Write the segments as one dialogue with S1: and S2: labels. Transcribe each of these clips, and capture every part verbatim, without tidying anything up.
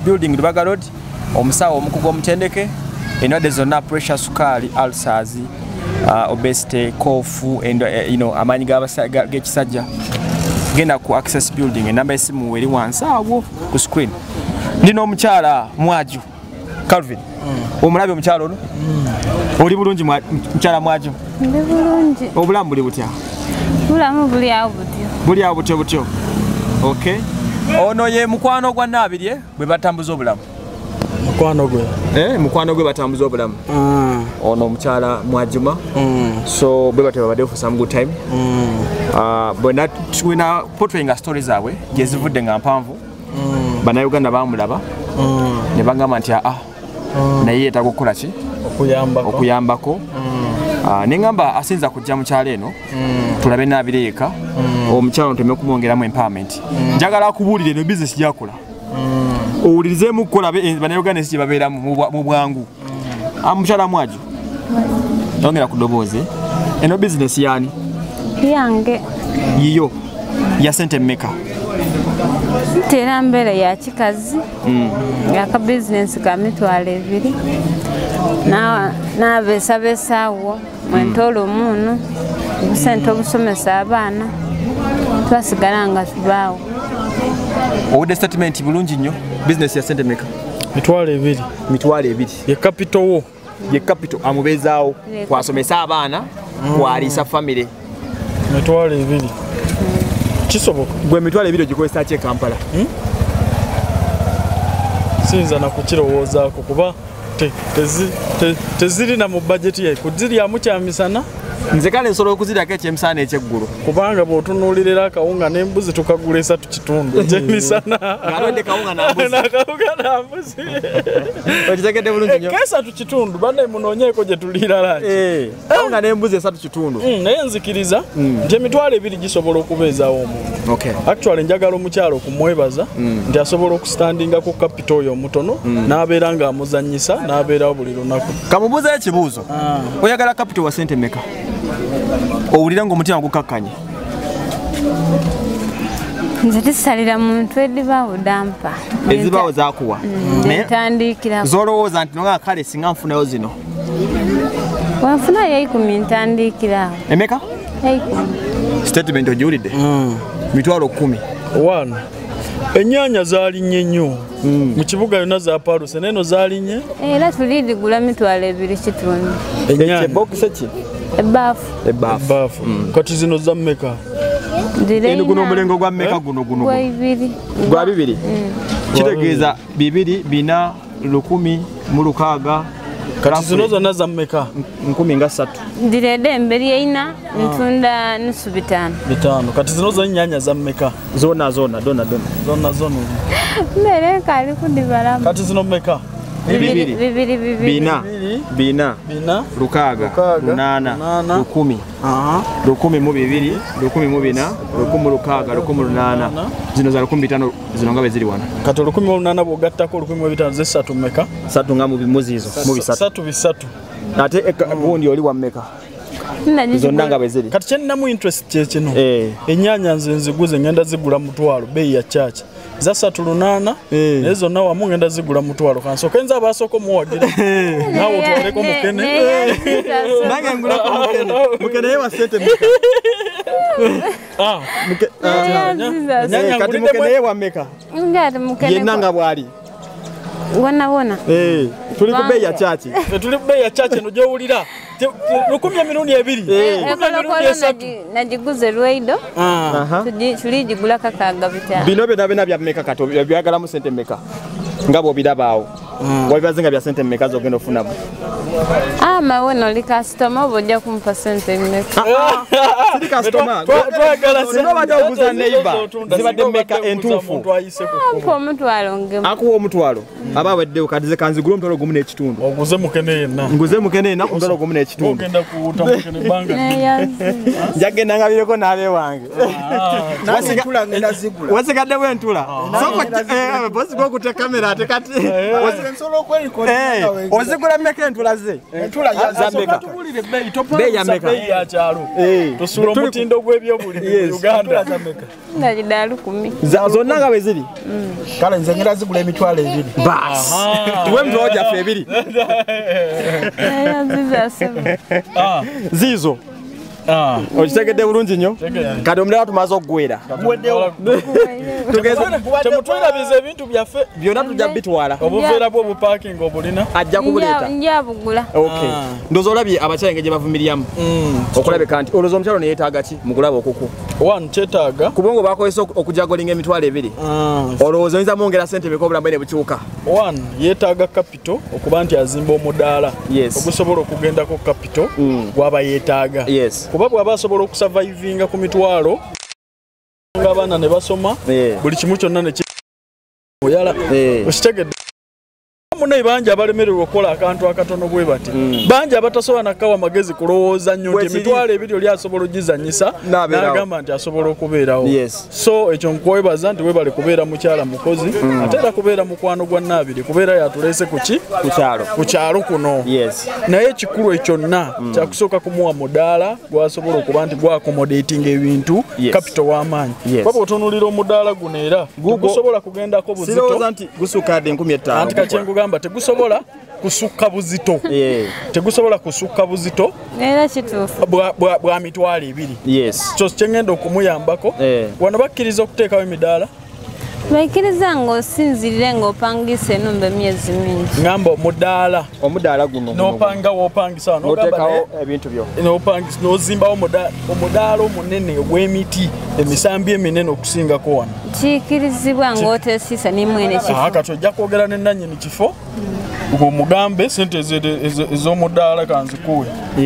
S1: building Lubaga Road omusawo omukugu omutendeke endwadde zonna pressure sukali ulcers uh, obesity cough and uh, you know amanyi g'ekisajja genda ku access building enamba esimu eri wansi awo ku screen ndino omukyala Mwaju Calvin mm. omulabe omukyala ono mm. oli bulungi mukyala Mwaju
S2: ndi bulungi
S1: obulamu buli butya
S2: bulamu buli awo butyo
S1: buli awo butyo butyo okay ono ye mukwano gwa Nabirye bwe batambuza obulamu
S3: mukwano gwe
S1: eh mukwano gwe batambuza obulamu
S3: mm.
S1: ono omukyala Mwajuma
S3: mm.
S1: so bwe bateba bade for some good time
S3: mm.
S1: uh but that twina portraying a stories zawe gezivudde nga mpanvu mm. bana Uganda bamulaba mm. ne bangamba nti ah mm. naye yetakokola ki
S3: okuyambako
S1: okuyambako mm. uh, nengamba asinza kujja mu kyalo eno mm. tulabe Nabirye yeka mm. omukyalo nteme kumwongeramu empowerment mm. njagala kubuulira eno business yakola mm. owulirizemu kukola bana Uganda si babeera mu bwangu mm. amukyala Mwaju mm. ongera ku ddoboozi eno business yani
S2: yange
S1: yiyo ya sente mmeka
S2: tera mbere ya kikazi mm. ya ka business ka mitwalo ebiri na na besa besawo mwentolo muno busente obusomesa abaana twasigaranga tubawo
S1: ode statement bulungi nnyo business ya sente mmeka
S3: mitwalo ebiri
S1: mitwalo ebiri
S3: ye capital wo
S1: ye capital amubezaawo kwasomesa abaana mm. kwalisa family
S3: mitwalo ebiri kisoboka
S1: gwe mitwalo ebiri ogikozesa ki e Kampala hmm?
S3: sinza na kukirowoozaako kuba teziri na mu budget ye kuziryamu kyamisana
S1: nze kale nsobola okuziryako ekyemisana ekyeggulu
S3: kubanga bw'otunuulirira akawunga n'embuzi tukagula esatu kitundu ekyemisana
S1: alwadde kawunga n'akawunga
S3: n'ambuzi
S1: okitegedde bulungi nnyo
S3: kesatu kitundu banne munoonyeeko gye tuliira laki
S1: kawunga n'embuzi esatu kitundu
S3: naye nzikiriza nti emitwalo ebiri gisobola okubeezaawo omuntu actually njagala omukyalo okumwebaza nti asobola okusitandinga ku kapito oyo omutono n'abeera ng'amuzannyisa n'abeerawo buli lunaku
S1: kamubuuzayo ekibuuzo oyagala kapito wa sente mmeka owulira ng'omutima gukakkanye
S2: nze tisalira muntu edibaawo dampa
S1: ezibaawo zakuwa
S2: ntandikira
S1: zolowooza nti nonga kale singa nfunayo zino
S2: wanfuna yaikumi ntandikirawo
S1: emeka
S2: yaikumi
S1: statement ogiwulidde mitwalo kumi
S3: one ennyanya zaalinnye nnyo mu kibuga yonna zapaaluse neno zaalinnye
S2: era tulidigula mitwalo ebiri kitundu
S1: ekyebokisi ki
S2: ebaafu
S3: ebaafu kati zino za mmeka
S1: eno guno omulengo gwa mmeka guno guno
S2: gwa bibiri
S1: gwa bibiri kitegeeza bibiri bina lukumi mu lukaaga
S3: kati zino zonna za mmeka
S1: nkumi nga ssatu
S2: ndiredde emberi eina ntunda nusu bitaano
S3: bitaano kati zino zo ennyanya za mmeka
S1: zona zona dona dona
S3: zona zona
S2: mbere kali kudibalamu
S3: kati zino mmeka
S2: bibiri bibiri bibiri
S1: bina bina
S3: bina
S1: lukaaga lunana lukumi
S3: aha
S1: lukumi mu bibiri lukumi mu bina lukumi mu lukaaga lukumi lunana zino za lukumi bitano zino nga beziri wana
S3: kati lukumi mu lunana bw'ogattako lukumi mu bitano z'essatu mmeka
S1: ssatu nga mu bimuzizo mu bisatu
S3: ssatu bisatu
S1: ate gundi oli wa mmeka zonna nga beziri
S3: kati kyeninamu interest kye kino ennyaanya nze nziguze ngenda zigula mutwalo beeyi ya chacha za ssatu lunaana naye zonna wamu ngenda zigula mutwalo kansooke nze abaasooka omuwagira naawe otwaleko mukene
S1: nange ngulako mukene mukene ye wa ssente mmeka kati mukene ye wa mmeka yenna nga bw'ali
S2: wona wona
S1: tuli ku beeyi ya chachi
S3: tuli ku beeyi ya chachi eno gy'owulira lukumi emirundi ebiri
S2: nagiguze lweido tuligigula kakaaga bitaano
S1: bino byonna byonna bya mmeka kati byagalamu ssente mmeka nga bw'obirabaawo wabibaze nga bya ssente mmeka zogenda ofunamu
S2: ama wona oli kasitoma oba ojja kumpa ssente mmeka
S1: siri kasitoma singa obadde oguza neiba zibadde mmeka entuufu
S2: ampa omutwalo ngemu
S1: akuwa omutwalo aba aweddewo kati ze kanzigula omutwalo gumu n'ekitundu
S3: oguze mukene yenna
S1: nguze mukene yenna ku mutwalo gumu n'ekitundu
S3: ogenda kuwuta mukene banga
S1: njagenda ngabireko n'abe wange wasigadde bwentula bosi gwokutte kamera ate kati ozigula mmeka entula ze
S4: entula
S1: zambeka
S3: tubulire bei topa
S1: bei ya meka
S3: bei ya chalo
S1: eh
S3: tusula omutindo gwebyo buli mu Uganda
S4: zambeka
S2: Ndali dalu kumi.
S1: zonna nga beziri
S4: kale nze ngira zigula emitwalo ebiri
S1: bas tuwe mtoja fe ebiri
S2: Nayanziza sebo.
S3: ah
S1: zizo
S3: ah
S1: okitegedde bulungi nnyo kati omulala tumaze okugwera
S3: weddewo
S1: tugeze
S3: temutwira bize ebintu byaffe
S1: byonna tujja bitwala
S3: obuveera bwo buparking obulina
S1: ajja kubuleeta
S2: Njabugula.
S1: okay ndozo olabye abakyenge gye bavumiriyamu okulabeka nti olowooza omukyalo ne yeetaaga ki mu kulaba okuku
S3: one kyetaaga
S1: kubongo bakozesa okujagolinga emitwalo ebiri olowooza oyinza mwongera ssente beka obulamu bwe ne bukyuka
S3: one yeetaaga capital okuba nti azimba omudaala ogusobola okugendako capital gwaba yeetaaga kuba bw'aba asobola okusurvivinga ku mitwalo ng'abaana ne basoma buli kimu kyonna ne Mukyala okitegedde munayi bangi abalemererwa okukola akantu akatono bwe bati bangi abatasobola nakawa magezi kulowooza nnyo nti emitwalo ebiri oli asobola ogizanyisa n'agamba nti asobola okubeerawo so ekyo nkwebaza nti webale kubeera mukyala mukozi ate era kubeera mukwano gwa Nabirye kubeera yatuleese kuki ku kyalo kuno naye ekikulu ekyonna kyakusooka kumuwa mudaala gwasobola okuba nti gwakomodatinga ebintu capital w'amaanyi waba otunulira omudaala guno era gusobola kugendako buzito anti kakyenguga tegusobola kusukka buzito tegusobola kusukka buzito
S2: Era kituufu
S3: bwa mitwalo ebiri kyo kyengenda okumuyambako wano bakkiriza okuteekawo emidaala
S2: baikiriza ng'osinzirire ng'opangisa enumba emyezi mingi
S3: ngamba omudaala
S1: omudaala guno
S3: n'opanga w'opangisa
S1: n'oteekawo ebintu byo
S3: n'opangisa n'ozimbawo omudaala omunene ogw'emiti emisambi eminene okusingako wano
S2: kiikirizibwa ng'oteesiisa n'imwene kifo
S3: kati ojja kwogera ne nannyini kifo ng'omugambe sente ez'omudaala kanzikuwe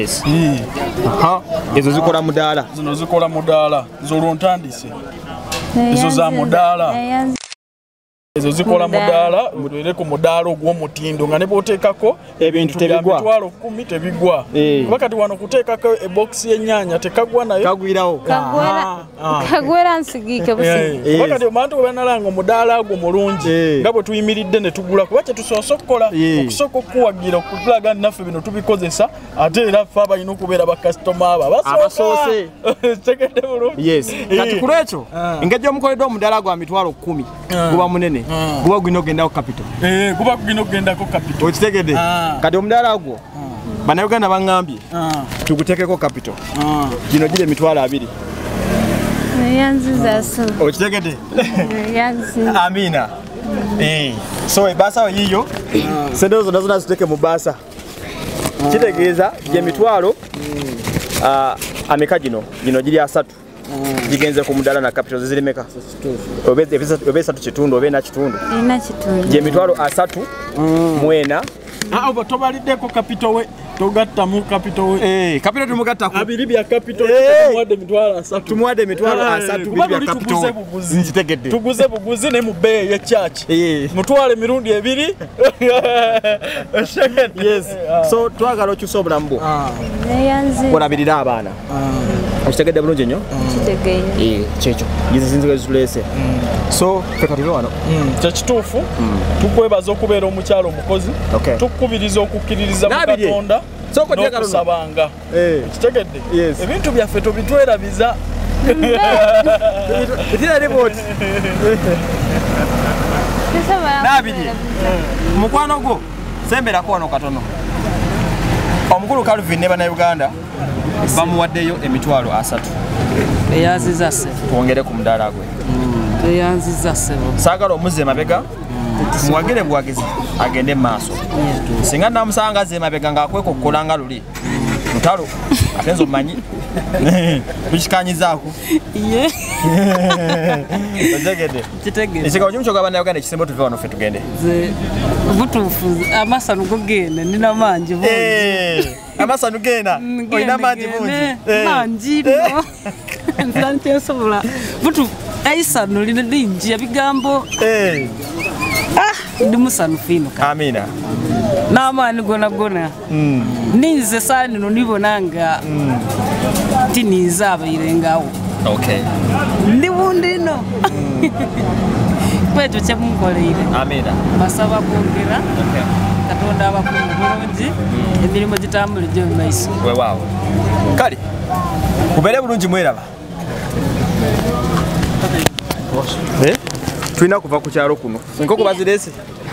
S1: ezo zikola mudaala
S3: zino zikola mudaala zolwontandise ezo za mudaala ezo zikola mudaala mubeere ku mudaala ogw'omutindo nga ne bw'oteekako
S1: ebintu tebigwa
S3: mitwalo kumi tebigwa kuba kati wano kuteekako ebokisi y'ennyaanya tekagwa nayo
S1: kagwirawo
S2: kagwera nsigiike busigiike
S3: kuba kati abantu bwe banalanga omudaala gwo mulungi nga bwe tuyimiridde ne tugula kuba kye tusoose okukola okusooka okuwagira okulaga nti naffe bino tubikozesa ate era ffe abalina okubeera bakasitoma abo abasoose tegedde bulungi
S1: kati ku lwekyo engeri gy'omukoledde omudaala gwa mitwalo kumi guba munene guba gulina okugendako capital
S3: guba gulina okugendako capital
S1: okitegedde kati omudaala gwo bannayuganda baŋŋambye tuguteekeko capital gino giri emitwalo abiri
S2: yanziza so
S1: okitegedde
S2: yanziza
S1: amina so ebaasa we yiyo sente zonna zonna ziteeke mu baasa kitegeeza gyemitwalo ameka gino gino giri asatu jigenze ku mudaala na capital zirimeka obe esatu kitundu obe na kitundu
S2: ina kitundu
S1: gye mitwalo asatu mwena
S3: ah oba tobaliddeko capital we togatta mu capital we
S1: eh capital tumugatta ku
S3: abiri bya capital tumuwadde mitwalo asatu
S1: tumuwadde mitwalo asatu bya capital njitegedde
S3: tuguze buguzi ne mu bay ya church mutwale mirundi ebiri
S1: yes so twagala okyusa obulamu bwo
S2: yanzi
S1: olabirira abaana okitegedde bulungi nnyo
S2: kitegeeye
S1: kyekyo yizi zinzigo ezitulese so feka tuli wano
S3: kyekituufu tukwebaza okubeera omukyalo omukozi tukukubiriza okukkiririza mu Katonda n'okusabanga kitegedde ebintu byaffe tubitwerabiza bitira riboti Nabirye
S1: mukwano gwo semberako wano katono omukulu Calvin ne bannayuganda bamuwaddeyo emitwalo asatu
S5: eyanziza se
S1: twongere ku mudaala gwe
S5: eyanziza se
S1: saagala omuze emabega muwagire buwagizi agende mu maaso singa namusanga aze emabega ng'akwekokkola nga luli lutalo ate nze omanyi tukikanyizaako otegedde ekigambo kimu kyogaba bannayuganda ekisemba tuve wano ffe tugende
S5: butuufu amasano gogenda nina mangi bungi
S1: amasano gena olina mangi bungi
S5: mangi no nzira nkyensobola butuufu aisano lina lingi ebigambo ndi musanufu ino
S1: amina
S5: n'amaani gona gona ninze saala nino nibona nga tiniiza abairengawo ndi bundi ino kwekyo kyemunkoleire
S1: amina
S5: basaba kwongera katonda abakungu bulungi emirimu gitambule gyo mu maiso
S1: weewaawo kale kubeere bulungi mweraba tulina kuva ku kyalo kuno enkoko bazireese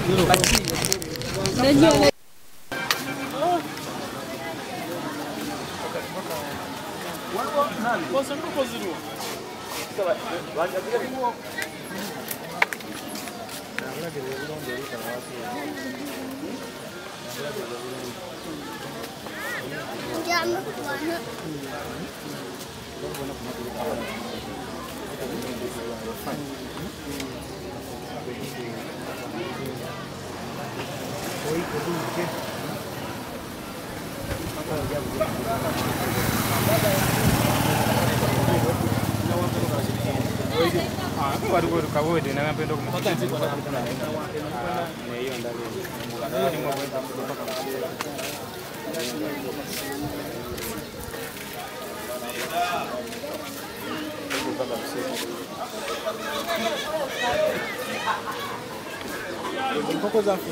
S4: Enkoko zaffe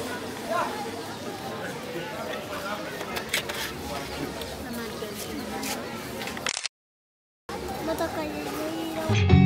S6: また帰れるよ。